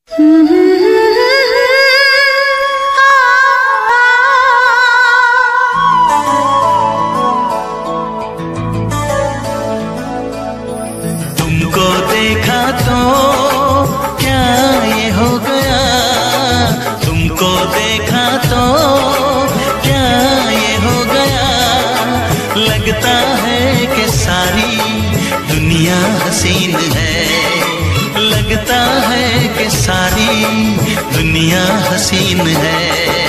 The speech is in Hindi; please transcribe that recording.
तुमको देखा तो क्या ये हो गया, तुमको देखा तो क्या ये हो गया। लगता है कि सारी दुनिया हसीन है, लगता है कि सारी दुनिया हसीन है।